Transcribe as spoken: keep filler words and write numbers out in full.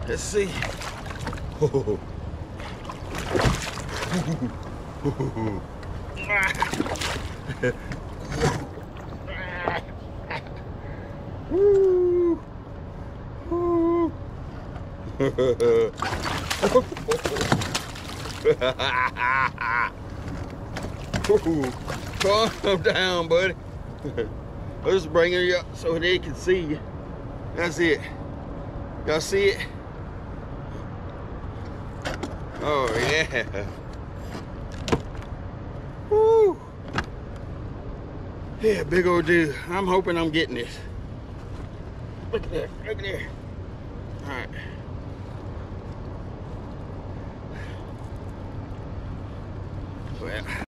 Let's see. Woo. Woo. Calm down, buddy. I'll just bring you up so they can see you. That's it. Y'all see it? Oh, yeah. Woo. Yeah, big old dude. I'm hoping I'm getting this. Look at that. Look at there. All right. Well.